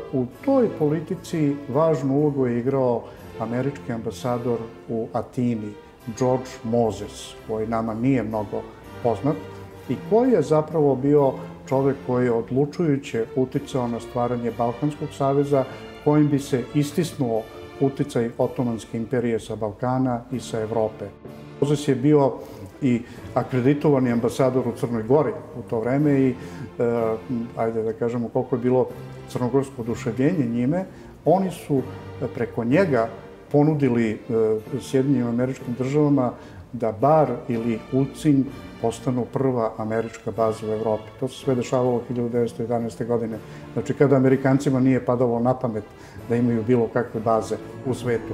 u toj politici važnu ulogu je igrao američki ambasador u Atini, George Moses, koji nama nije mnogo poznat i koji je zapravo bio čovek koji je odlučujuće uticao na stvaranje Balkanskog saveza, kojim bi se istisnuo uticaj Otomanske imperije sa Balkana i sa Evrope. Moses je bio i akreditovani ambasador u Crnoj Gori u to vreme i, ajde da kažemo koliko je bilo crnogorsko oduševljenje njime, oni su preko njega ponudili Sjedinjenim Američkim Državama da Bar ili Ulcinj postanu prva američka baza u Evropi. To se sve dešavalo 1911. godine. Znači, kada Amerikancima nije padalo na pamet da imaju bilo kakve baze u svetu.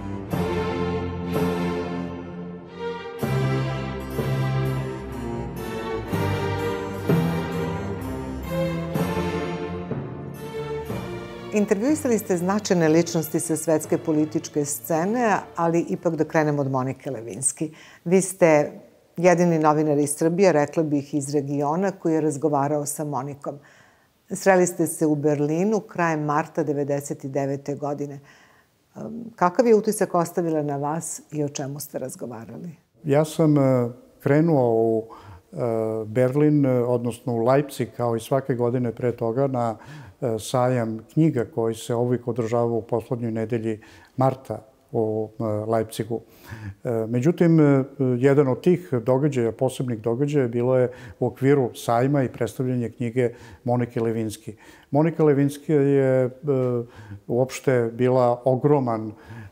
Intervjuisali ste značajne ličnosti sa svetske političke scene, ali ipak da krenemo od Monike Levinski. Vi ste jedini novinar iz Srbije, rekla bih iz regiona, koji je razgovarao sa Monikom. Sreli ste se u Berlinu krajem marta 1999. godine. Kakav je utisak ostavila na vas i o čemu ste razgovarali? Ja sam krenuo u Berlin, odnosno u Leipzig, kao i svake godine pre toga, na sajam knjiga koji se uvijek održava u poslednjoj nedelji marta u Leipzigu. Međutim, jedan od tih događaja, posebnih događaja, bilo je u okviru sajma i predstavljanja knjige Monike Levinski. Monika Levinski je uopšte bila ogroman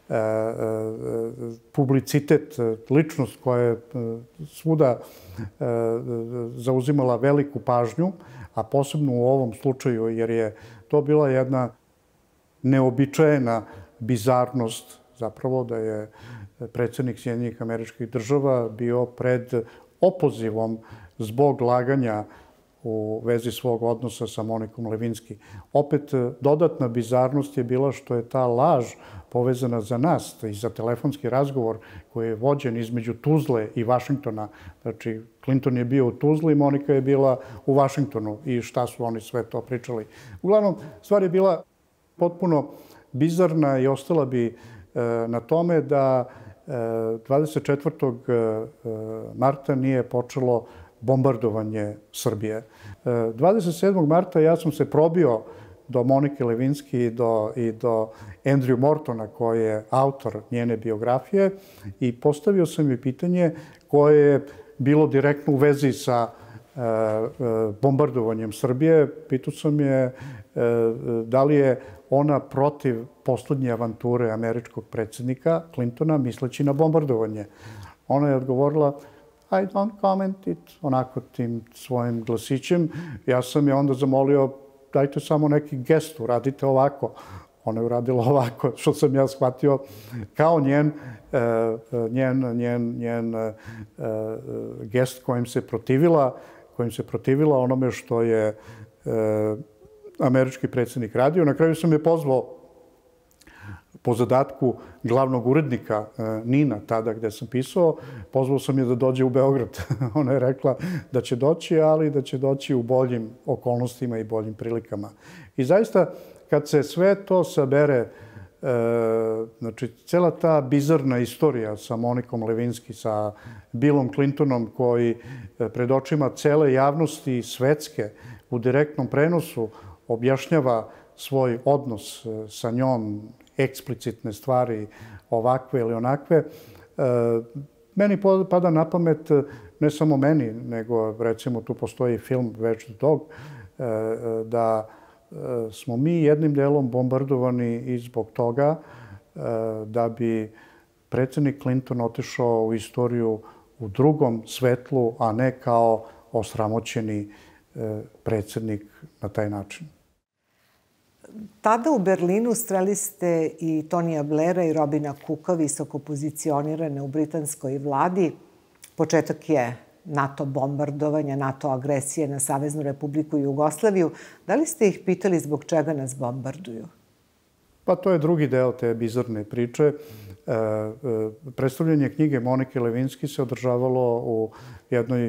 publicitet, ličnost koja je svuda zauzimala veliku pažnju, a posebno u ovom slučaju, jer je to bila jedna neobičajena bizarnost, zapravo da je predsjednik Sjedinjenih Američkih Država bio pred opozivom zbog laganja u vezi svog odnosa sa Monikom Levinski. Opet, dodatna bizarnost je bila što je ta laž povezana za nas i za telefonski razgovor koji je vođen između Tuzle i Vašingtona. Znači, Clinton je bio u Tuzli, Monika je bila u Vašingtonu i šta su oni sve to pričali. Uglavnom, stvar je bila potpuno bizarna i ostala bi na tome da 24. marta nije počelo bombardovanje Srbije. 27. marta ja sam se probio do Monike Levinski i do Andrew Mortona, koji je autor njene biografije, i postavio sam joj pitanje koje je bilo direktno u vezi sa bombardovanjem Srbije. Pitao sam je da li je ona protiv poslednje avanture američkog predsjednika Clintona, misleći na bombardovanje. Ona je odgovorila: I don't comment it, onako tim svojim glasićem. Ja sam je onda zamolio: dajte samo neki gest, uradite ovako. Ona je uradila ovako, što sam ja shvatio kao njen gest kojim se protivila onome što je američki predsjednik radio. Na kraju sam je pozvao po zadatku glavnog urednika NIN-a, tada gde sam pisao, pozvao sam je da dođe u Beograd. Ona je rekla da će doći, ali da će doći u boljim okolnostima i boljim prilikama. I zaista, kad se sve to sabere, znači, cela ta bizarna istorija sa Monikom Levinski, sa Billom Clintonom, koji pred očima cele javnosti svetske u direktnom prenosu objašnjava svoj odnos sa njom, eksplicitne stvari, ovakve ili onakve, meni pada na pamet, ne samo meni, nego recimo tu postoji film Watch the Dog, da smo mi jednim delom bombardovani i zbog toga da bi predsjednik Clinton otišao u istoriju u drugom svetlu, a ne kao osramoćeni predsjednik na taj način. Tada u Berlinu sreli ste i Tonija Blaira i Robina Cooka, visoko pozicionirane u britanskoj vladi. Početak je NATO bombardovanja, NATO agresije na Saveznu Republiku Jugoslaviju. Da li ste ih pitali zbog čega nas bombarduju? Pa to je drugi deo te bizarne priče. Predstavljanje knjige Monike Levinski se održavalo u jednoj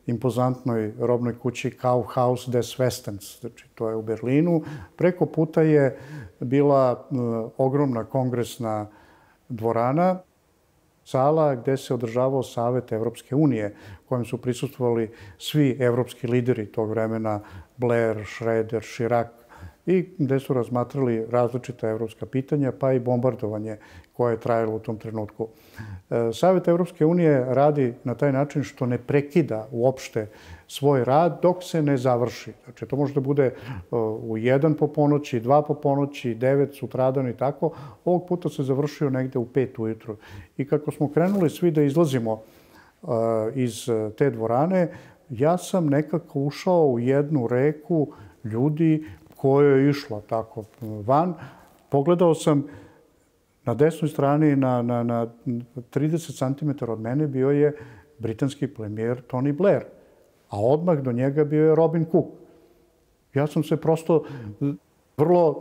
impozantnoj robnoj kući Kaufhaus des Westens, znači to je u Berlinu. Preko puta je bila ogromna kongresna dvorana, sala gde se održavao Savet Evropske unije, kojem su prisustvovali svi evropski lideri tog vremena, Blair, Schroeder, Chirac, i gde su razmatrali različita evropska pitanja, pa i bombardovanje koje je trajalo u tom trenutku. Savet Evropske unije radi na taj način što ne prekida uopšte svoj rad dok se ne završi. Znači, to može da bude u 1 po ponoći, 2 po ponoći, 9 sutradan i tako. Ovog puta se završio negde u 5 ujutru. I kako smo krenuli svi da izlazimo iz te dvorane, ja sam nekako ušao u jednu reku ljudi koja je išla tako van. Pogledao sam na desnoj strani, na 30 cm od mene, bio je britanski premijer Tony Blair, a odmah do njega bio je Robin Cook. Ja sam se prosto vrlo,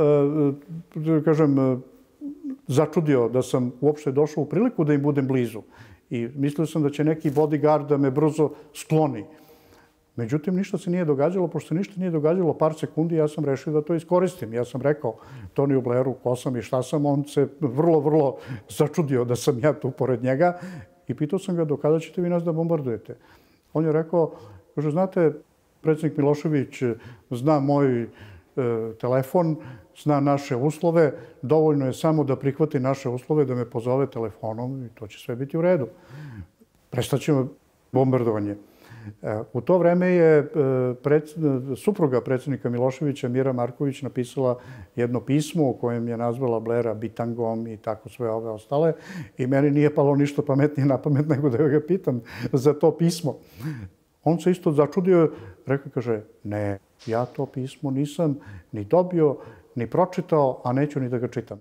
kažem, začudio da sam uopšte došao u priliku da im budem blizu. I mislio sam da će neki bodyguard da me brzo skloni. Međutim, ništa se nije događalo. Pošto se ništa nije događalo par sekundi, ja sam rešio da to iskoristim. Ja sam rekao Toniju Blairu ko sam i šta sam. On se vrlo začudio da sam ja tu pored njega. I pitao sam ga do kada ćete vi nas da bombardujete. On je rekao, kaže, znate, predsjednik Milošević zna moj telefon, zna naše uslove. Dovoljno je samo da prihvati naše uslove, da me pozove telefonom i to će sve biti u redu. Prestaćemo bombardovanje. U to vreme je supruga predsjednika Miloševića, Mira Marković, napisala jedno pismo u kojem je nazvala Blaira bitangom i tako sve ove ostale. I meni nije palo ništa pametnije na pamet nego da ga pitam za to pismo. On se isto začudio, rekao, kaže, ne, ja to pismo nisam ni dobio, ni pročitao, a neću ni da ga čitam.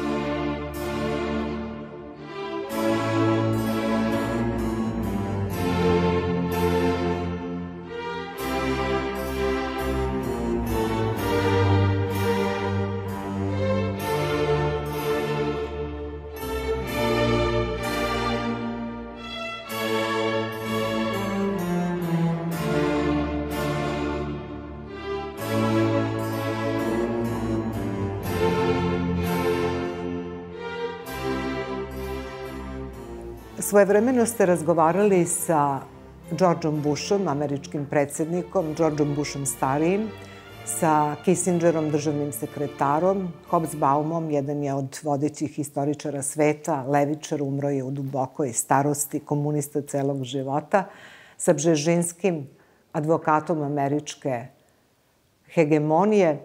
Svojevremeno ste razgovarali sa Georgeom Bushom, američkim predsjednikom, Georgeom Bushom starijim, sa Kissingerom, državnim sekretarom, Hobsbawmom, jedan je od vodećih historičara sveta, levičar, umro je u dubokoj starosti, komunista celog života, sa Bžežinskim, advokatom američke hegemonije,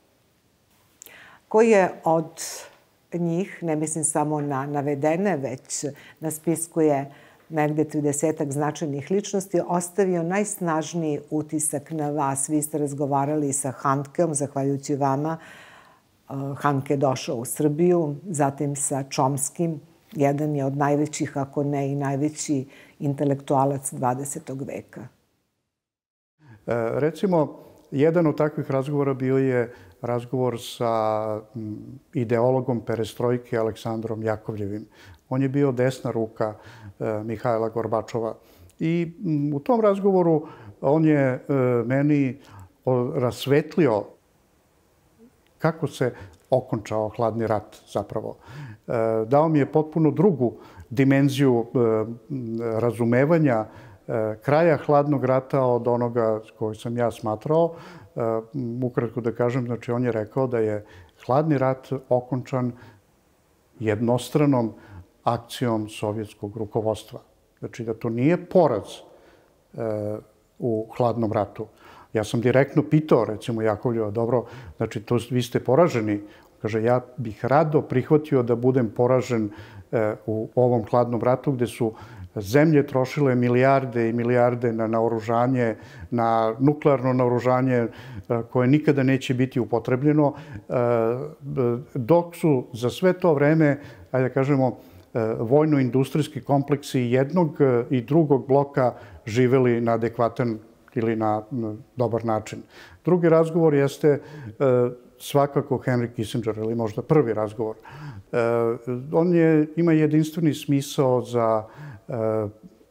koji je od njih, ne mislim samo na navedene, već na spisku je negde 30-ak značajnih ličnosti, ostavio najsnažniji utisak na vas. Vi ste razgovarali sa Handkeom, zahvaljujući vama. Handke je došao u Srbiju, zatim sa Chomskim, jedan je od najvećih, ako ne i najveći intelektualac 20. veka. Recimo, jedan od takvih razgovora bio je razgovor sa ideologom perestrojke Aleksandrom Jakovljevim. On je bio desna ruka Mihajla Gorbačova. I u tom razgovoru on je meni rasvetlio kako se okončao hladni rat zapravo. Dao mi je potpuno drugu dimenziju razumevanja kraja hladnog rata od onoga koji sam ja smatrao. Ukratko da kažem, znači on je rekao da je hladni rat okončan jednostranom akcijom sovjetskog rukovodstva. Znači da to nije poraz u hladnom ratu. Ja sam direktno pitao, recimo, Jakovljeva, dobro, znači to vi ste poraženi. Kaže, ja bih rado prihvatio da budem poražen u ovom hladnom ratu gde su zemlje trošile milijarde i milijarde na naoružanje, na nuklearno naoružanje koje nikada neće biti upotrebljeno, dok su za sve to vreme, ajde da kažemo, vojno-industrijski kompleksi jednog i drugog bloka živeli na adekvatan ili na dobar način. Drugi razgovor jeste svakako Henry Kissinger, ili možda prvi razgovor. On ima jedinstveni smisao za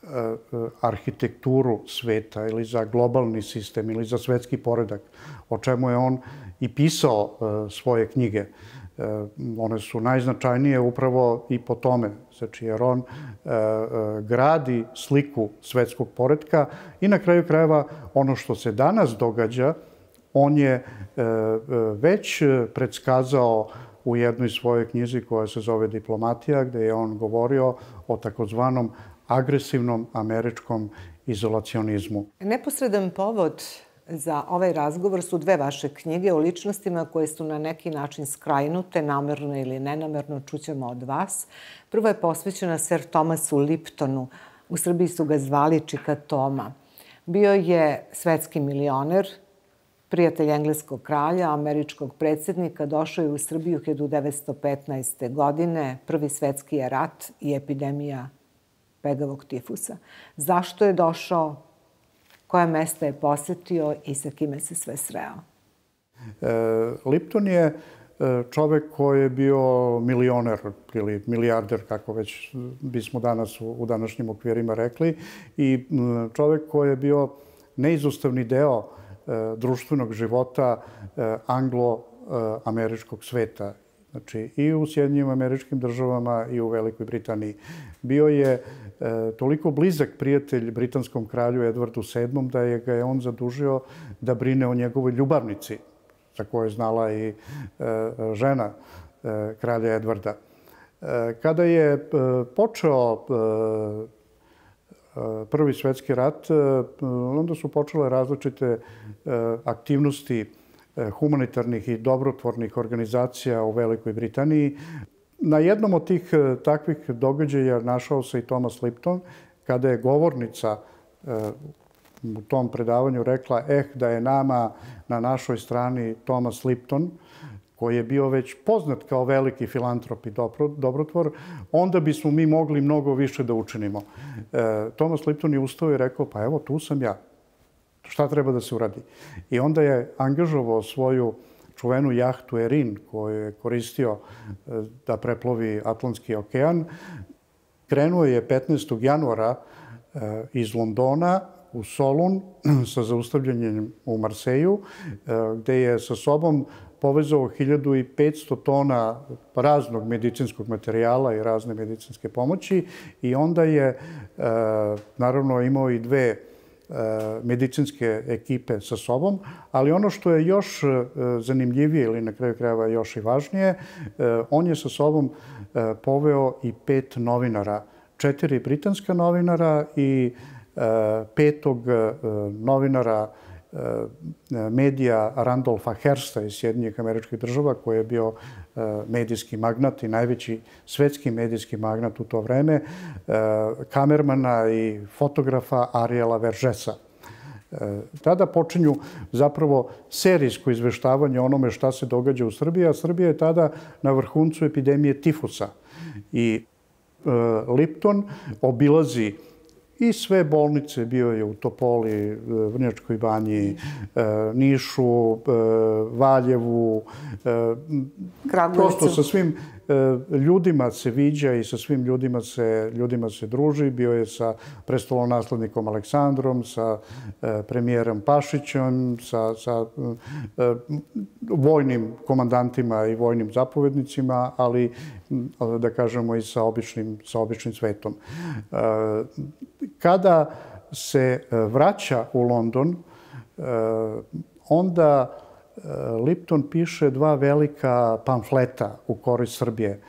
arhitekturu sveta ili za globalni sistem ili za svetski poredak, o čemu je on i pisao svoje knjige. One su najznačajnije upravo i po tome, znači jer on gradi sliku svetskog poretka i na kraju krajeva ono što se danas događa, on je već predskazao u jednoj svojoj knjizi koja se zove Diplomatija, gde je on govorio o takozvanom agresivnom američkom izolacionizmu. Neposredan povod za ovaj razgovor su dve vaše knjige o ličnostima koje su na neki način skrajnute, namerno ili nenamerno, čućemo od vas. Prva je posvećena Sir Thomasu Liptonu. U Srbiji su ga zvali Čika Toma. Bio je svetski milioner, prijatelj engleskog kralja, američkog predsjednika, došao je u Srbiju 1915. godine. Prvi svetski je rat i epidemija begavog tifusa. Zašto je došao? Koje mesta je posetio i sa kime se sve sreo? Lipton je čovek koji je bio milioner ili milijarder, kako već bismo danas u današnjim okvirima rekli, i čovek koji je bio neizostavni deo društvenog života anglo-američkog sveta. Znači, i u Sjedinjenim Američkim Državama i u Velikoj Britaniji. Bio je toliko blizak prijatelj britanskom kralju Edvardu VII da ga je on zadužio da brine o njegovoj ljubavnici, za koju je znala i žena kralja Edvarda. Kada je počeo Prvi svetski rat, onda su počele različite aktivnosti humanitarnih i dobrotvornih organizacija u Velikoj Britaniji. Na jednom od tih takvih događaja našao se i Thomas Lipton, kada je govornica u tom predavanju rekla da je nama na našoj strani Thomas Lipton, koji je bio već poznat kao veliki filantrop i dobrotvor, onda bismo mi mogli mnogo više da učinimo. Thomas Lipton je ustao i rekao, pa evo, tu sam ja. Šta treba da se uradi? I onda je angažovao svoju čuvenu jahtu Erin, koju je koristio da preplovi Atlantski okean. Krenuo je 15. januara iz Londona u Solun sa zaustavljanjem u Marseju, gde je sa sobom povezao 1500 tona raznog medicinskog materijala i razne medicinske pomoći i onda je naravno imao i dve medicinske ekipe sa sobom, ali ono što je još zanimljivije ili na kraju krajeva još i važnije, on je sa sobom poveo i 5 novinara, 4 britanska novinara i 5. novinara medija Randolfa Hearsta iz Sjedinjenih Američkih Država, koji je bio medijski magnat i najveći svetski medijski magnat u to vreme, kamermana i fotografa Ariela Vergesa. Tada počinju zapravo serijsko izveštavanje onome šta se događa u Srbiji, a Srbija je tada na vrhuncu epidemije tifusa. I Lipton obilazi i sve bolnice, bio je u Topoli, Vrnjačkoj banji, Nišu, Valjevu, prosto sa svim ljudima se viđa i sa svim ljudima se druži. Bio je sa prestolonaslednikom Aleksandrom, sa premijerom Pašićem, sa vojnim komandantima i vojnim zapovednicima, ali da kažemo i sa običnim svetom. Kada se vraća u London, onda Lipton piše 2 velika pamfleta u korist Srbije.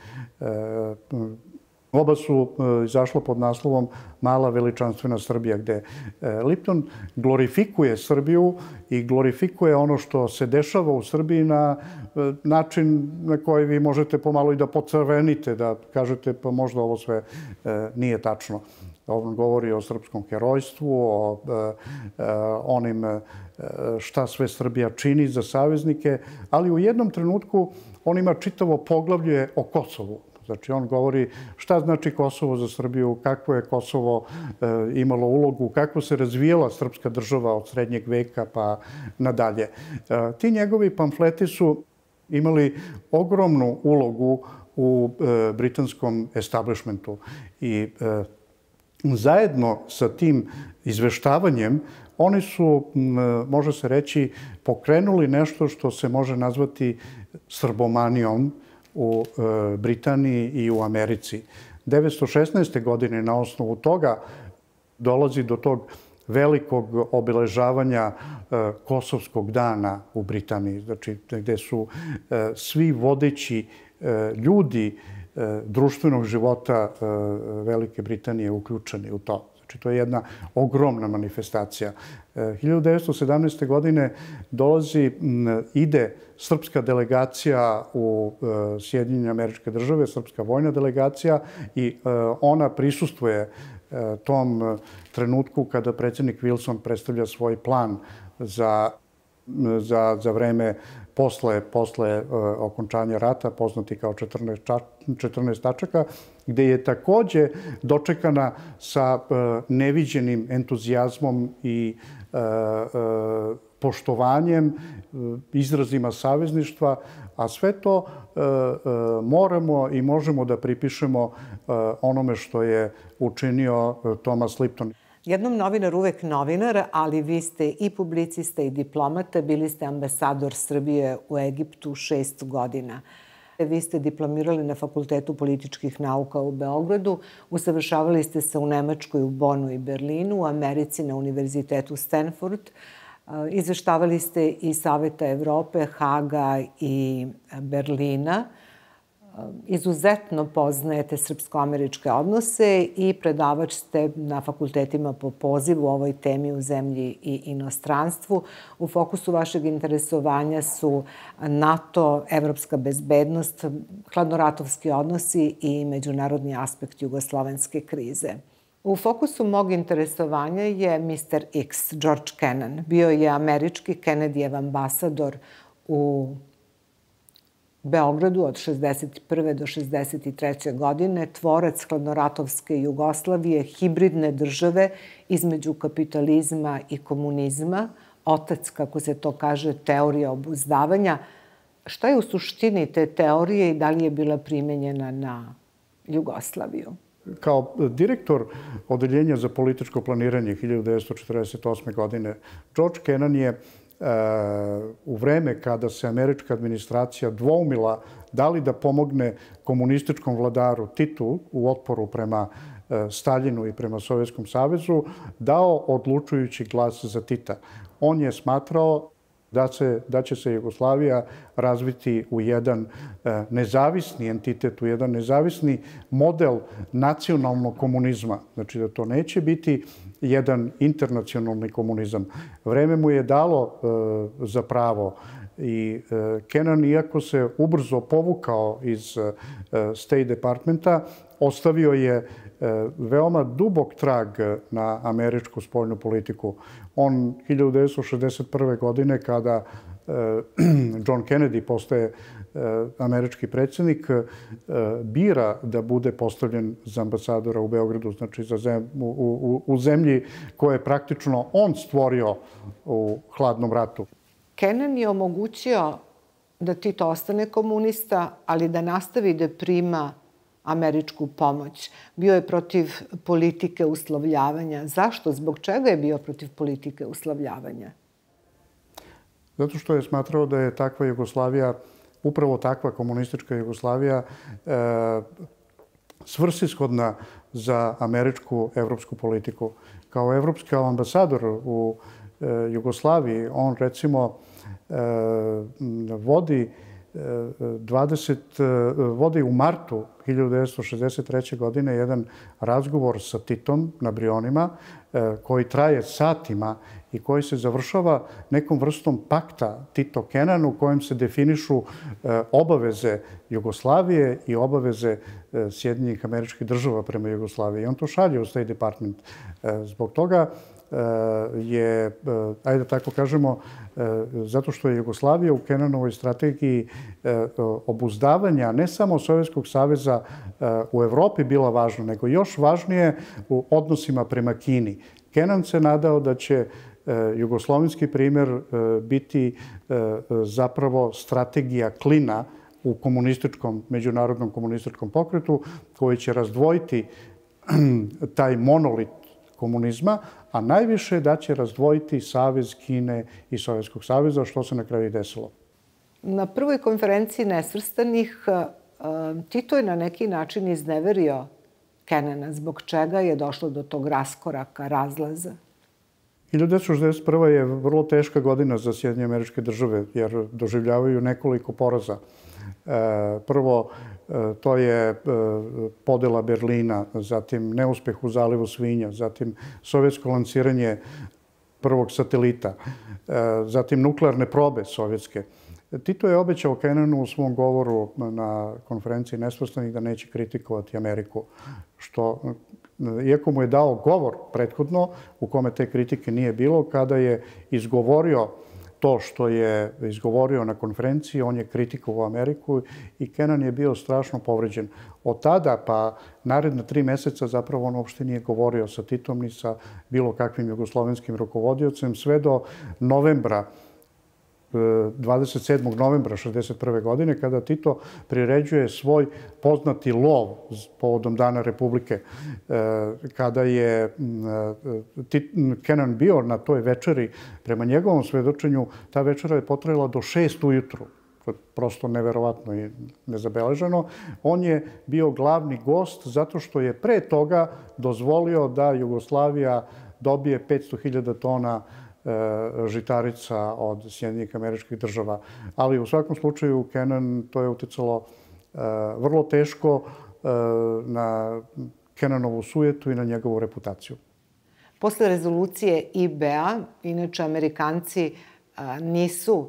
Oba su izašla pod naslovom Mala veličanstvena Srbija, gde Lipton glorifikuje Srbiju i glorifikuje ono što se dešava u Srbiji na način na koji vi možete pomalo i da pocrvenite, da kažete pa možda ovo sve nije tačno. On govori o srpskom herojstvu, o onim šta sve Srbija čini za saveznike, ali u jednom trenutku on ima čitavo poglavlje o Kosovu. Znači, on govori šta znači Kosovo za Srbiju, kako je Kosovo imalo ulogu, kako se razvijala srpska država od srednjeg veka pa nadalje. Ti njegovi pamfleti su imali ogromnu ulogu u britanskom establishmentu i zajedno sa tim izveštavanjem oni su, može se reći, pokrenuli nešto što se može nazvati srbomanijom u Britaniji i u Americi. 1916. godine na osnovu toga dolazi do tog velikog obeležavanja Kosovskog dana u Britaniji, znači gde su svi vodeći ljudi društvenog života Velike Britanije uključeni u to. Znači, to je jedna ogromna manifestacija. 1917. godine ide srpska delegacija u Sjedinjene Američke Države, srpska vojna delegacija, i ona prisustvuje tom trenutku kada predsjednik Wilson predstavlja svoj plan za vreme posle okončanja rata, poznati kao 14 tačaka, gde je takođe dočekana sa neviđenim entuzijazmom i poštovanjem, izrazima savezništva, a sve to moramo i možemo da pripišemo onome što je učinio Thomas Lipton. Jednom novinar, uvek novinar, ali vi ste i publicista i diplomata, bili ste ambasador Srbije u Egiptu 6 godina. Vi ste diplomirali na Fakultetu političkih nauka u Beogradu, usavršavali ste se u Nemačkoj, u Bonu i Berlinu, u Americi na Univerzitetu Stanford, izveštavali ste i Saveta Evrope, Haga i Berlina. Izuzetno poznajete srpsko-američke odnose i predavač ste na fakultetima po pozivu o ovoj temi u zemlji i inostranstvu. U fokusu vašeg interesovanja su NATO, evropska bezbednost, hladnoratovski odnosi i međunarodni aspekt jugoslovenske krize. U fokusu mog interesovanja je Mr. X, George Kennan. Bio je američki Kennedyjev ambasador u Beogradu od 1961. do 1963. godine, tvorac hladnoratovske Jugoslavije, hibridne države između kapitalizma i komunizma, otac, kako se to kaže, teorije obuzdavanja. Šta je u suštini te teorije i da li je bila primenjena na Jugoslaviju? Kao direktor Odeljenja za političko planiranje 1948. godine, George Kennan je u vreme kada se američka administracija dvoumila da li da pomogne komunističkom vladaru Titu u otporu prema Staljinu i prema Sovjetskom savezu, dao odlučujući glas za Tita. On je smatrao da će se Jugoslavija razviti u jedan nezavisni entitet, u jedan nezavisni model nacionalnog komunizma. Znači da to neće biti jedan internacionalni komunizam. Vreme mu je dalo za pravo i Kennan, iako se ubrzo povukao iz State Departmenta, ostavio je veoma dubok trag na američku spoljnu politiku. On 1961. godine, kada John Kennedy postaje američki predsjednik, bira da bude postavljen za ambasadora u Beogradu, znači u zemlji koje je praktično on stvorio u hladnom ratu. Kennan je omogućio da Tito ostane komunista, ali da nastavi da prima američku pomoć. Bio je protiv politike uslovljavanja. Zašto? Zbog čega je bio protiv politike uslovljavanja? Zato što je smatrao da je takva Jugoslavija, upravo takva komunistička Jugoslavija, svrsishodna za američku evropsku politiku. Kao ambasador u Jugoslaviji, on recimo vodi u martu 1963. godine jedan razgovor sa Titom na Brionima koji traje satima i koji se završava nekom vrstom pakta Tito-Kennan u kojem se definišu obaveze Jugoslavije i obaveze Sjedinjenih Američkih Država prema Jugoslaviji. I on to šalje u State Department. Zbog toga je, ajde da tako kažemo, zato što je Jugoslavija u Kennanovoj strategiji obuzdavanja ne samo Sovjetskog saveza u Evropi bila važna, nego još važnije u odnosima prema Kini. Kennan se nadao da će jugoslovenski primjer biti zapravo strategija klina u međunarodnom komunističkom pokretu koji će razdvojiti taj monolit komunizma, a najviše da će razdvojiti Savez Kine i Sovjetskog saveza, što se na kraju i desilo. Na prvoj konferenciji nesvrstanih Tito je na neki način izneverio Kennana, zbog čega je došlo do tog raskoraka, razlaza. 1961. je vrlo teška godina za Sjedinjene Američke Države, jer doživljavaju nekoliko poraza. Prvo, to je podela Berlina, zatim neuspeh u Zalivu svinja, zatim sovjetsko lansiranje prvog satelita, zatim nuklearne probe sovjetske. Tito je obećao Kennanu u svom govoru na konferenciji nesvrstanih da neće kritikovati Ameriku, što, iako mu je dao govor prethodno u kome te kritike nije bilo, kada je izgovorio to što je izgovorio na konferenciji, on je kritikovao Ameriku i Kennan je bio strašno povređen. Od tada pa naredna 3 meseca zapravo on uopšte nije govorio sa Titom ni sa bilo kakvim jugoslovenskim rukovodiocem, sve do novembra, 27. novembra 1961. godine, kada Tito priređuje svoj poznati lov povodom Dana Republike. Kada je Kennan bio na toj večeri, prema njegovom svedočenju, ta večera je potrajala do 6 ujutru. Prosto neverovatno i nezabeleženo. On je bio glavni gost zato što je pre toga dozvolio da Jugoslavija dobije 500.000 tona žitarica od Sjedinjenih Američkih Država. Ali u svakom slučaju Kennan, to je uticalo vrlo teško na Kennanovu sujetu i na njegovu reputaciju. Posle rezolucije IB-a, inače Amerikanci nisu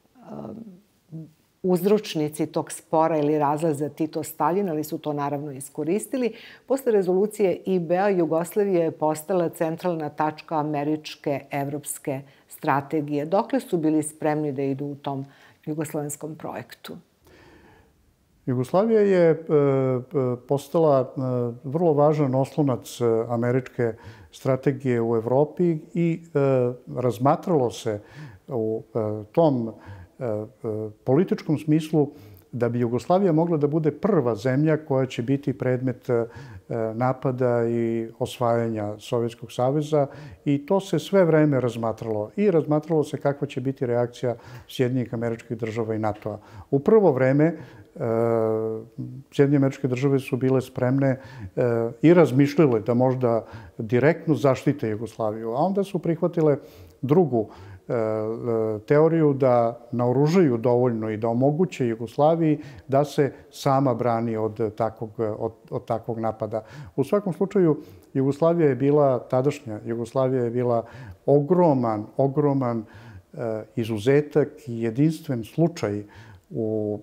uzročnici tog spora ili razlaza Tito-Stalin, ali su to naravno iskoristili. Posle rezolucije IB-a Jugoslavija je postala centralna tačka američke, evropske strategije. Dokle su bili spremni da idu u tom jugoslovenskom projektu? Jugoslavija je postala vrlo važan oslonac američke strategije u Evropi i razmatralo se u tom političkom smislu da bi Jugoslavija mogla da bude prva zemlja koja će biti predmet napada i osvajanja Sovjetskog saveza i to se sve vreme razmatralo. I razmatralo se kakva će biti reakcija Sjedinjenih Američkih Država i NATO-a. U prvo vreme Sjedinjene Američke Države su bile spremne i razmišljale da možda direktno zaštite Jugoslaviju, a onda su prihvatile drugu teoriju da naoružaju dovoljno i da omoguće Jugoslaviji da se sama brani od takvog napada. U svakom slučaju, Jugoslavija je bila, tadašnja Jugoslavija je bila ogroman izuzetak i jedinstven slučaj u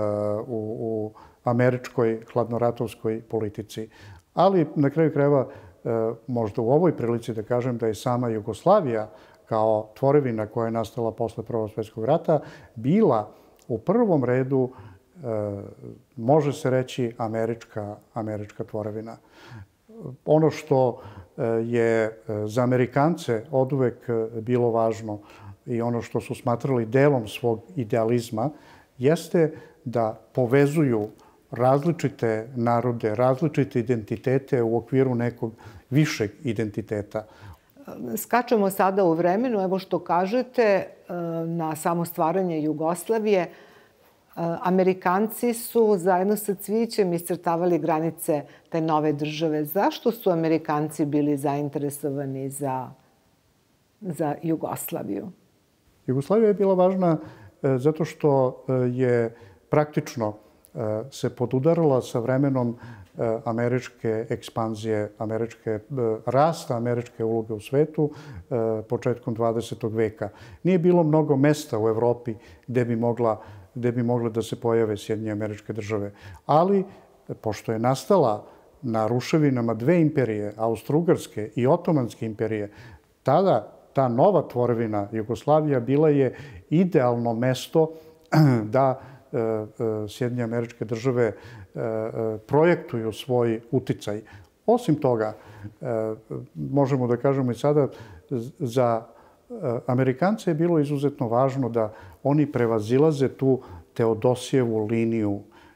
američkoj hladnoratovskoj politici. Ali, na kraju krajeva, možda u ovoj prilici da kažem da je sama Jugoslavija kao tvorevina koja je nastala posle Prvog svjetskog rata, bila u prvom redu, može se reći, američka tvorevina. Ono što je za Amerikance oduvek bilo važno i ono što su smatrali delom svog idealizma, jeste da povezuju različite narode, različite identitete u okviru nekog višeg identiteta. Skačemo sada u vremenu, evo što kažete, na samo stvaranje Jugoslavije. Amerikanci su zajedno sa cvijećem iscrtavali granice te nove države. Zašto su Amerikanci bili zainteresovani za Jugoslaviju? Jugoslavija je bila važna zato što je praktično se podudarala sa vremenom američke ekspanzije, rasta američke uloge u svetu početkom 20. veka. Nije bilo mnogo mesta u Evropi gde bi mogle da se pojave Sjedinjene Američke Države. Ali, pošto je nastala na ruševinama dve imperije, Austro-Ugarske i Otomanske imperije, tada ta nova tvorevina Jugoslavija bila je idealno mesto da Sjedinjene Američke Države projektuju svoj uticaj. Osim toga, možemo da kažemo i sada, za Amerikance je bilo izuzetno važno da oni prevazilaze tu Teodosijevu liniju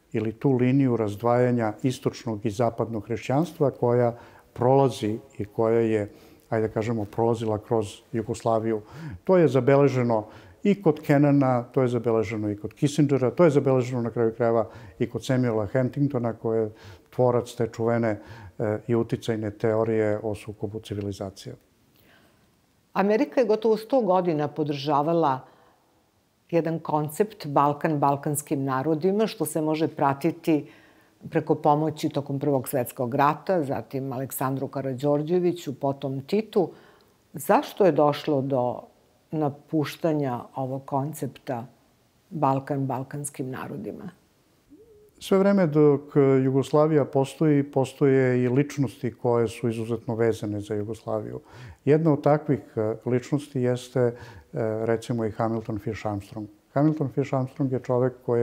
ili tu liniju razdvajanja istočnog i zapadnog hrišćanstva koja prolazi i koja je, ajde da kažemo, prolazila kroz Jugoslaviju. To je zabeleženo i kod Kennana, to je zabeleženo i kod Kissingera, to je zabeleženo na kraju krajeva i kod Samuela Huntingtona, koji je tvorac te čuvene i uticajne teorije o sukobu civilizacija. Amerika je gotovo 100 godina podržavala jedan koncept Balkan balkanskim narodima, što se može pratiti preko pomoći tokom Prvog svetskog rata, zatim Aleksandru Karađorđeviću, potom Titu. Zašto je došlo do napuštanja ovog koncepta Balkan balkanskim narodima? Sve vreme dok Jugoslavija postoji, postoje i ličnosti koje su izuzetno vezane za Jugoslaviju. Jedna od takvih ličnosti jeste, recimo, i Hamilton Fish Armstrong. Hamilton Fish Armstrong je čovek koji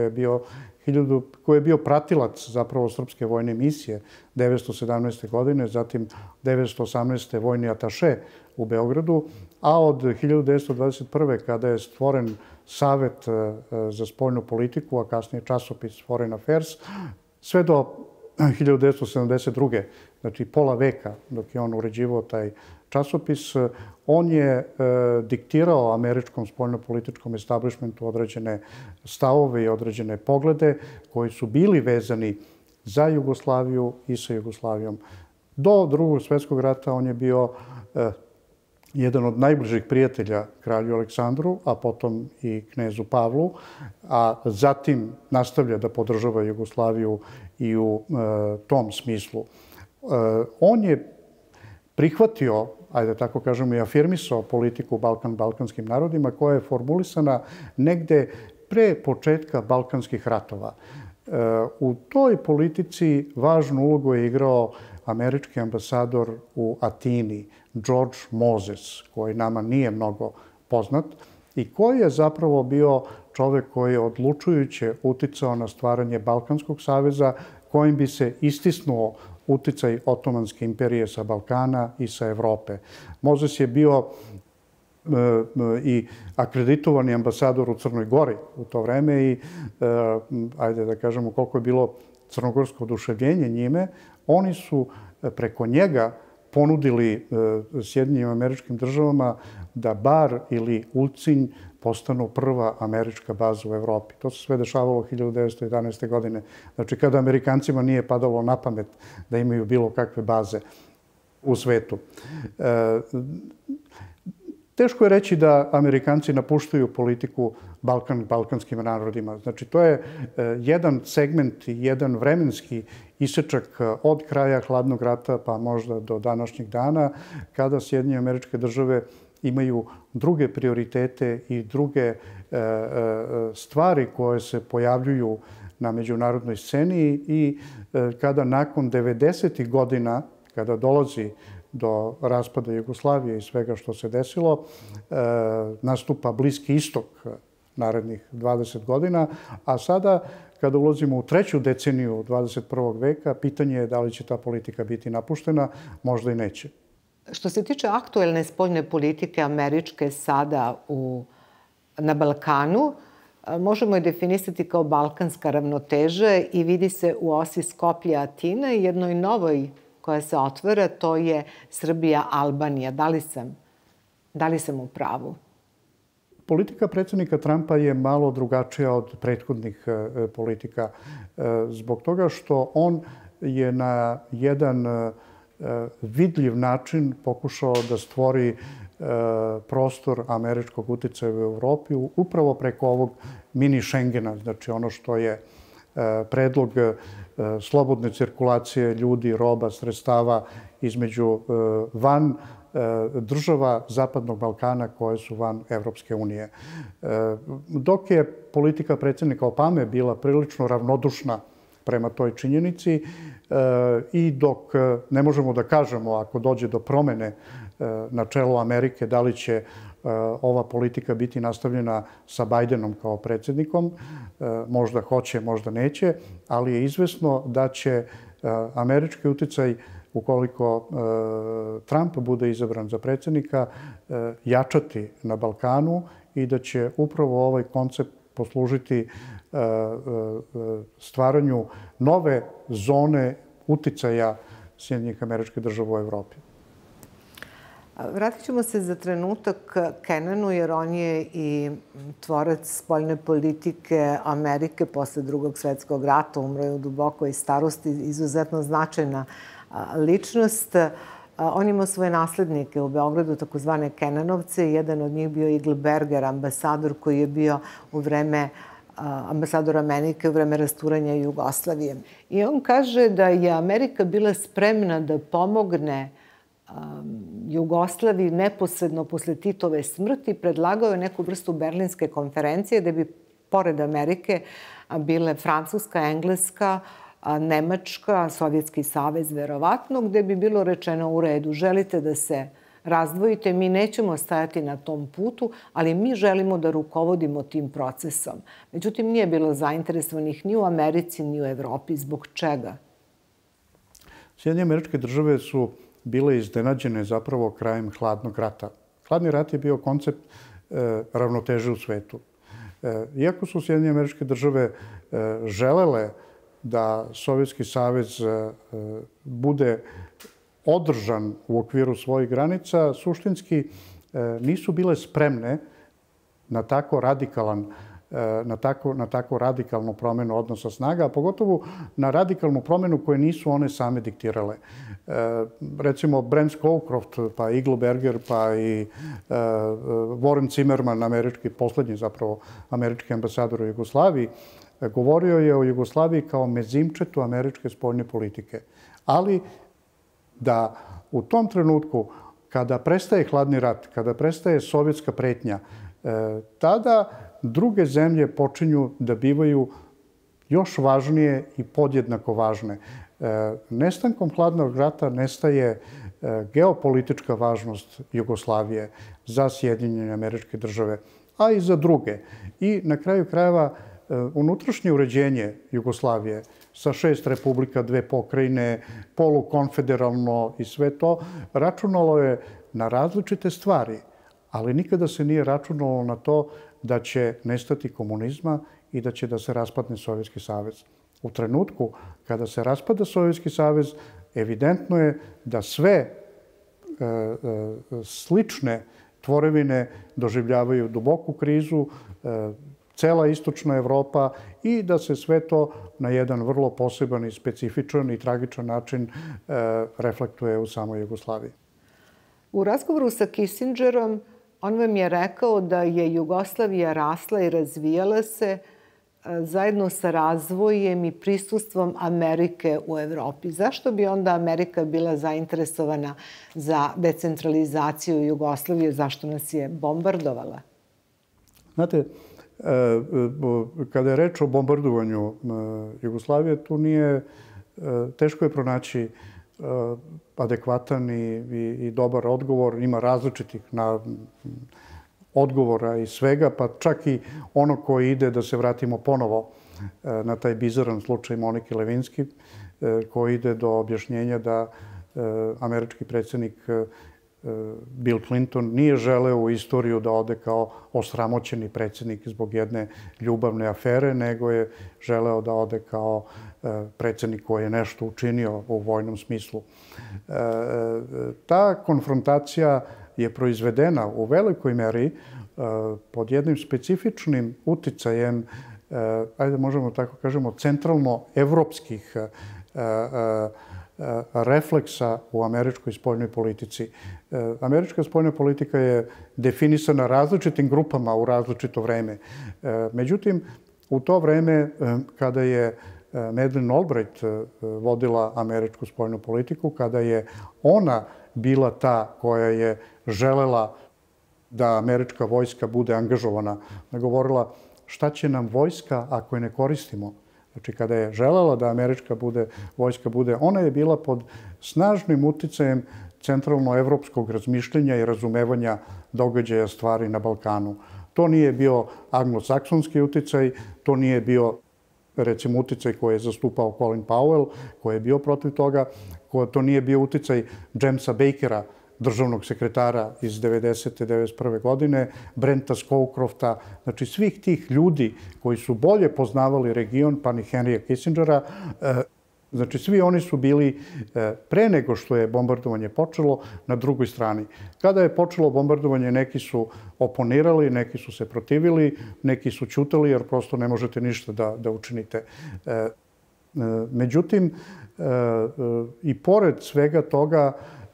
je bio pratilac zapravo srpske vojne misije 1917. godine, zatim 1918. vojni ataše u Beogradu, a od 1921. kada je stvoren Savet za spoljnu politiku, a kasnije časopis Foreign Affairs, sve do 1972. znači pola veka dok je on uređivao taj časopis, on je diktirao američkom spoljnopolitičkom establishmentu određene stavove i određene poglede koji su bili vezani za Jugoslaviju i sa Jugoslavijom. Do Drugog svjetskog rata on je bio jedan od najbližih prijatelja kralju Aleksandru, a potom i knezu Pavlu, a zatim nastavlja da podržava Jugoslaviju i u tom smislu. On je prihvatio, ajde tako kažemo, i afirmisao politiku Balkan balkanskim narodima koja je formulisana negde pre početka balkanskih ratova. U toj politici važnu ulogu je igrao američki ambasador u Atini, George Moses, koji nama nije mnogo poznat i koji je zapravo bio čovek koji je odlučujuće uticao na stvaranje Balkanskog saveza, kojim bi se istisnuo uticaj Otomanske imperije sa Balkana i sa Evrope. Moses je bio i akreditovani ambasador u Crnoj Gori u to vreme i, ajde da kažemo, koliko je bilo crnogorsko oduševljenje njime, oni su preko njega ponudili Sjedinjenim Američkim Državama da Bar ili Ulcinj postanu prva američka baza u Evropi. To se sve dešavalo 1911. godine. Znači, kada Amerikancima nije padalo na pamet da imaju bilo kakve baze u svetu. Teško je reći da Amerikanci napuštaju politiku Balkan balkanskim narodima. Znači, to je jedan segment i jedan vremenski isečak od kraja Hladnog rata pa možda do današnjeg dana, kada Sjedinjene Američke Države imaju druge prioritete i druge stvari koje se pojavljuju na međunarodnoj sceni i kada nakon 90. godina, kada dolazi do raspada Jugoslavije i svega što se desilo, nastupa Bliski istok narednih 20 godina, a sada, kada ulazimo u treću deceniju 21. veka, pitanje je da li će ta politika biti napuštena, možda i neće. Što se tiče aktuelne spoljne politike američke sada na Balkanu, možemo je definisati kao balkanska ravnoteža i vidi se u osi Skoplja-Atina i jednoj novoj koja se otvara, to je Srbija-Albanija. Da li sam u pravu? Politika predsjednika Trumpa je malo drugačija od prethodnih politika zbog toga što on je na jedan vidljiv način pokušao da stvori prostor američkog uticaja u Evropi upravo preko ovog mini Schengena, znači ono što je predlog slobodne cirkulacije ljudi, roba, sredstava između van država Zapadnog Balkana koje su van Evropske unije. Dok je politika predsjednika Obame bila prilično ravnodušna prema toj činjenici i dok ne možemo da kažemo ako dođe do promene na čelu Amerike da li će ova politika biti nastavljena sa Bajdenom kao predsjednikom, možda hoće, možda neće, ali je izvesno da će američki uticaj, ukoliko Trump bude izabran za predsjednika, jačati na Balkanu i da će upravo ovaj koncept poslužiti stvaranju nove zone uticaja Sjedinjenih Američkih Država u Evropi. Vratit ćemo se za trenutak Kennanu, jer on je i tvorac spoljne politike Amerike posle Drugog svetskog rata, umro je u dubokoj starosti, izuzetno značajna ličnost. On imao svoje naslednike u Beogradu, takozvane Kennanovce. Jedan od njih bio Igl Berger, ambasador koji je bio u vreme ambasador Amerike u vreme rasturanja Jugoslavije. I on kaže da je Amerika bila spremna da pomogne Jugoslaviji neposredno posle Titove smrti. Predlagao je neku vrstu Berlinske konferencije da bi pored Amerike bile Francuska, Engleska, Nemačka, Sovjetski savez verovatno, gde bi bilo rečeno u redu, želite da se razdvojite, mi nećemo stajati na tom putu, ali mi želimo da rukovodimo tim procesom. Međutim, nije bilo zainteresovanih ni u Americi, ni u Evropi. Zbog čega? Sjedinjene Američke Države su bile iznenađene zapravo krajem Hladnog rata. Hladni rat je bio koncept ravnoteže u svetu. Iako su Sjedinjene Američke Države želele da Sovjetski savez bude održan u okviru svojih granica, suštinski nisu bile spremne na tako radikalnu promenu odnosa snaga, a pogotovo na radikalnu promenu koje nisu one same diktirale. Recimo, Brent Scowcroft, pa Igl Berger, pa i Warren Zimmerman, poslednji zapravo američki ambasador u Jugoslaviji, govorio je o Jugoslaviji kao mezimčetu američke spoljne politike. Ali da u tom trenutku, kada prestaje Hladni rat, kada prestaje sovjetska pretnja, tada druge zemlje počinju da bivaju još važnije i podjednako važne. Nestankom Hladnog rata nestaje geopolitička važnost Jugoslavije za Sjedinjene Američke Države, a i za druge. I na kraju krajeva unutrašnje uređenje Jugoslavije sa 6 republika, 2 pokrajine, polukonfederalno i sve to, računalo je na različite stvari, ali nikada se nije računalo na to da će nestati komunizma i da će da se raspadne Sovjetski savez. U trenutku kada se raspada Sovjetski savez, evidentno je da sve slične tvorevine doživljavaju duboku krizu, cela istočna Evropa, i da se sve to na jedan vrlo poseban i specifičan i tragičan način reflektuje u samoj Jugoslaviji. U razgovoru sa Kissingerom on vam je rekao da je Jugoslavija rasla i razvijala se zajedno sa razvojem i prisustvom Amerike u Evropi. Zašto bi onda Amerika bila zainteresovana za decentralizaciju Jugoslavije? Zašto nas je bombardovala? Znate, kada je reč o bombardovanju Jugoslavije, tu nije, teško je pronaći adekvatan i dobar odgovor. Ima različitih odgovora i svega, pa čak i ono koji ide, da se vratimo ponovo na taj bizaran slučaj Monike Levinski, koji ide do objašnjenja da američki predsjednik Bill Clinton nije želeo u istoriju da ode kao osramoćeni predsjednik zbog jedne ljubavne afere, nego je želeo da ode kao predsjednik koji je nešto učinio u vojnom smislu. Ta konfrontacija je proizvedena u velikoj meri pod jednim specifičnim uticajem, ajde možemo tako kažemo, centralno-evropskih refleksa u američkoj spoljnoj politici. Američka spoljna politika je definisana različitim grupama u različito vreme. Međutim, u to vreme kada je Madeleine Albright vodila američku spoljnu politiku, kada je ona bila ta koja je želela da američka vojska bude angažovana, govorila šta će nam vojska ako je ne koristimo. Znači, kada je želela da američka vojska bude, ona je bila pod snažnim uticajem centralno-evropskog razmišljenja i razumevanja događaja stvari na Balkanu. To nije bio anglosaksonski uticaj, to nije bio, recimo, uticaj koji je zastupao Colin Powell, koji je bio protiv toga, to nije bio uticaj Jamesa Bakera, državnog sekretara iz 90. 91. godine, Brenta Scowcrofta, znači svih tih ljudi koji su bolje poznavali region, pa ni Henrya Kissingera. Znači, svi oni su bili, pre nego što je bombardovanje počelo, na drugoj strani. Kada je počelo bombardovanje, neki su oponirali, neki su se protivili, neki su ćutali, jer prosto ne možete ništa da učinite. Međutim, i pored svega toga,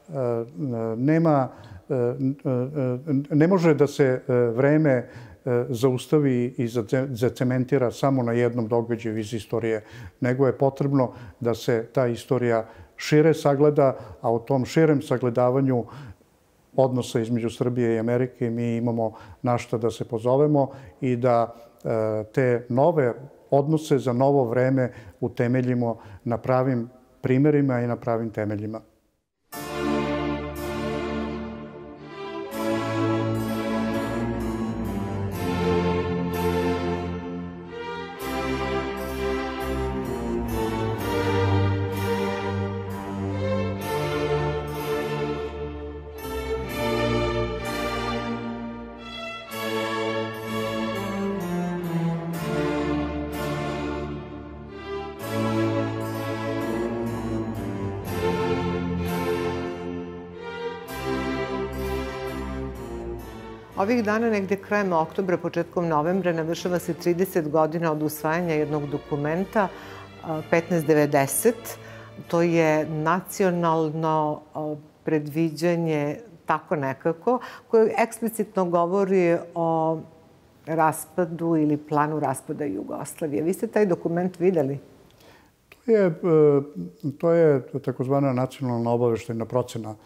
ne može da se vreme zaustavi i zacementira samo na jednom događaju iz istorije, nego je potrebno da se ta istorija šire sagleda, a u tom širem sagledavanju odnosa između Srbije i Amerike mi imamo na šta da se pozovemo i da te nove odnose za novo vreme utemeljimo na pravim primerima i na pravim temeljima. Ovih dana, negde krajem oktobra, početkom novembra, navršava se 30 godina od usvajanja jednog dokumenta 1590. To je nacionalno predviđanje, tako nekako, koje eksplicitno govori o raspadu ili planu raspada Jugoslavije. Vi ste taj dokument videli? To je takozvana nacionalna obaveštajna procena.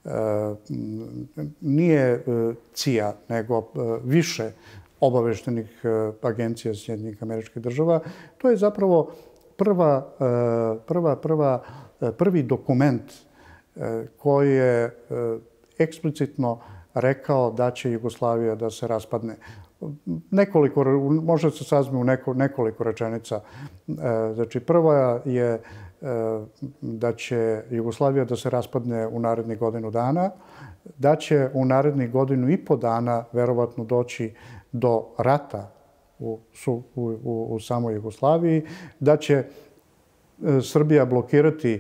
Nije CIA, nego više obaveštajnih agencija Sjedinjenih Američkih Država. To je zapravo prvi dokument koji je eksplicitno rekao da će Jugoslavija da se raspadne. Može se sazme u nekoliko rečenica. Znači, prva je da će Jugoslavija da se raspadne u narednih godinu dana, da će u narednih godinu i po dana verovatno doći do rata u samoj Jugoslaviji, da će Srbija blokirati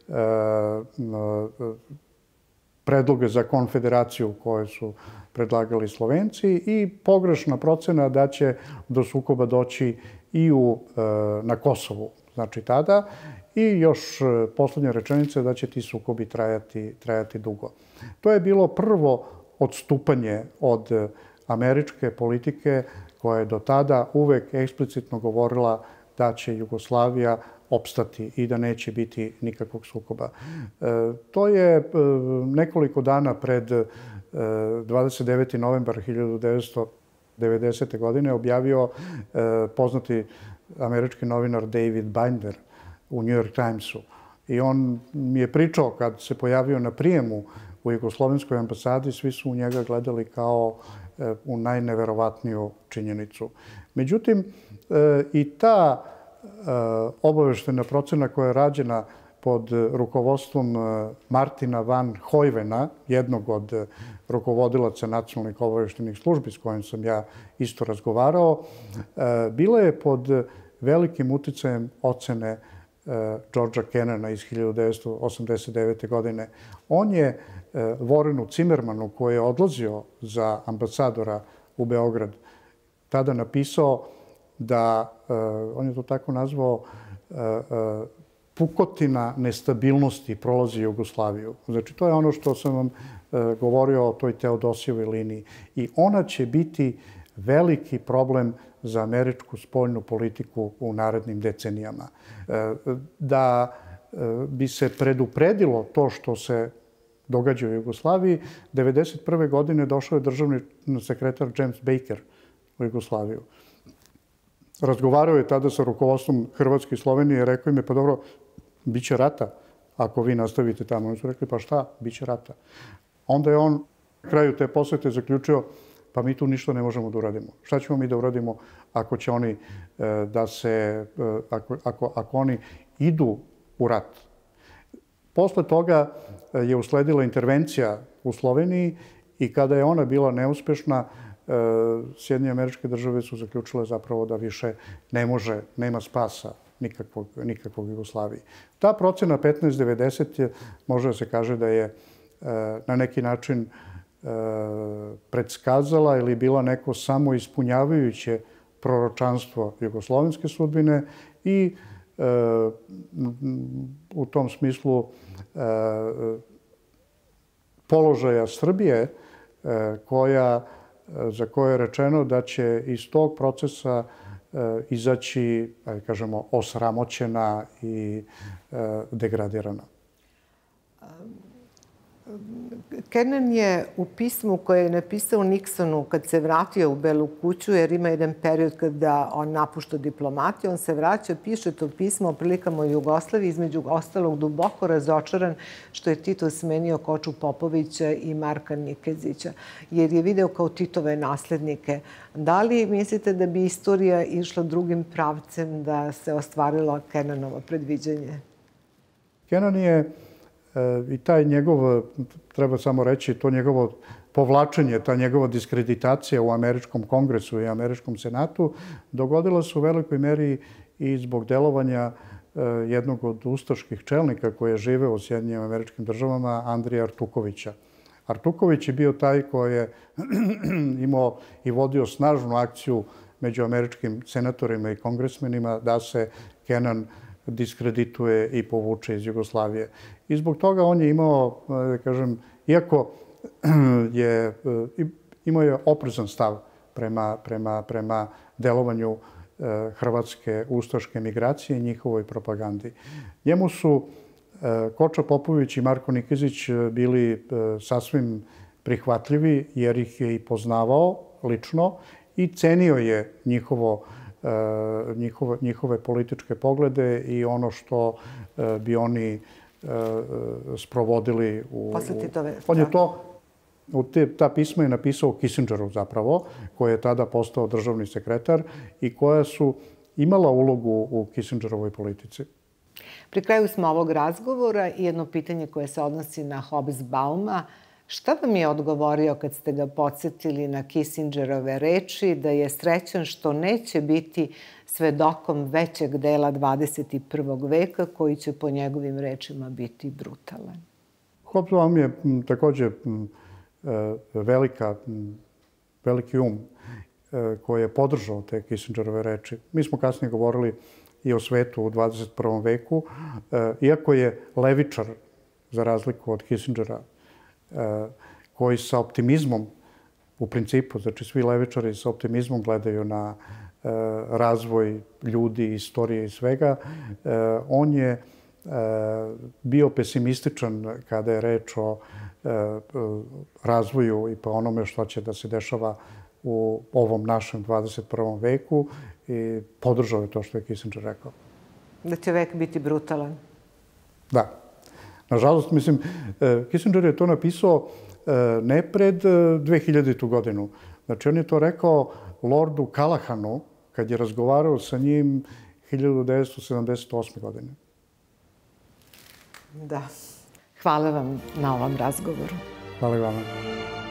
predloge za konfederaciju koje su predlagali Slovenci i pogrešna procena da će do sukoba doći i na Kosovu, znači tada. I još poslednja rečenica da će ti sukobi trajati dugo. To je bilo prvo odstupanje od američke politike koja je do tada uvek eksplicitno govorila da će Jugoslavija opstati i da neće biti nikakvog sukoba. To je nekoliko dana pred 29. novembar 1990. godine objavio poznati američki novinar David Binder u New York Timesu. I on mi je pričao kad se pojavio na prijemu u Jugoslovenskoj ambasadi, svi su u njega gledali kao u najneverovatniju činjenicu. Međutim, i ta obaveštajna procena koja je rađena pod rukovodstvom Martina van Hojvena, jednog od rukovodilaca nacionalnih obaveštajnih službi s kojim sam ja isto razgovarao, bila je pod velikim uticajem ocene Georgea Kennana iz 1989. godine. On je Warrenu Zimmermanu, koji je odlazio za ambasadora u Beograd, tada napisao da, on je to tako nazvao, pukotina nestabilnosti prolazi Jugoslaviju. Znači, to je ono što sam vam govorio o toj Teodosijevoj liniji. I ona će biti veliki problem za američku spoljnu politiku u narednim decenijama. Da bi se predupredilo to što se događa u Jugoslaviji, 1991. godine došao je državni sekretar James Baker u Jugoslaviju. Razgovarao je tada sa rukovodstvom Hrvatske i Slovenije i rekao im je, pa dobro, bit će rata ako vi nastavite tamo. Oni su rekli, pa šta, bit će rata. Onda je on na kraju te posete zaključio, pa mi tu ništa ne možemo da uradimo. Šta ćemo mi da uradimo ako će oni ako oni idu u rat? Posle toga je usledila intervencija u Sloveniji i kada je ona bila neuspešna, Sjedinjene Američke Države su zaključile zapravo da više nema spasa nikakvog Jugoslaviji. Ta procena 15-90 može da se kaže da je na neki način predskazala ili bila neko samoispunjavajuće proročanstvo jugoslovenske sudbine i u tom smislu položaja Srbije za koje je rečeno da će iz tog procesa izaći, kažemo, osramoćena i degradirana. Kennan je u pismu koje je napisao Nixonu kad se vratio u Belu kuću, jer ima jedan period kada on napušta diplomatiju, on se vraća, piše to pismo o prilikama u Jugoslaviji, između ostalog duboko razočaran što je Tito smenio Koču Popovića i Marka Nikezića, jer je video kao Titove naslednike. Da li mislite da bi istorija išla drugim pravcem da se ostvarilo Kennanovo predviđanje? Kennan je i taj njegov, treba samo reći, to njegovo povlačenje, ta njegova diskreditacija u Američkom kongresu i Američkom senatu dogodila se u velikoj meri i zbog delovanja jednog od ustaških čelnika koji je živeo u Sjedinjenim Američkim Državama, Andrija Artukovića. Artuković je bio taj koji je imao i vodio snažnu akciju među američkim senatorima i kongresmenima da se Kennan diskredituje i povuče iz Jugoslavije. I zbog toga on je imao, da kažem, iako je imao oprezan stav prema delovanju hrvatske ustaške migracije i njihovoj propagandi. Njemu su Koča Popović i Marko Nikezić bili sasvim prihvatljivi jer ih je i poznavao lično i cenio je njihove političke poglede i ono što bi oni sprovodili u... Posle Titove. On je to, ta pisma je napisao Kissingeru zapravo, koji je tada postao državni sekretar i koja su imala ulogu u Kissingerovoj politici. Pri kraju smo ovog razgovora i jedno pitanje koje se odnosi na Hobsbauma. Šta vam je odgovorio kad ste ga podsjetili na Kissingerove reči da je srećan što neće biti svedokom većeg dela 21. veka koji će po njegovim rečima biti brutalan? Hobsbaum je takođe veliki um koji je podržao te Kissingerove reči. Mi smo kasnije govorili i o svetu u 21. veku. Iako je levičar, za razliku od Kissingera, koji sa optimizmom, u principu, znači svi levičari sa optimizmom gledaju na razvoj ljudi, istorije i svega, on je bio pesimističan kada je reč o razvoju i po onome što će da se dešava u ovom našem 21. veku i podržao je to što je Kissinger rekao. Da će vek biti brutalan. Da. Nažalost, mislim, Kissinger je to napisao ne pred 2000. godinu. Znači, on je to rekao Lordu Calahanu kad je razgovarao sa njim 1978. godine. Da. Hvala vam na ovom razgovoru. Hvala i vama.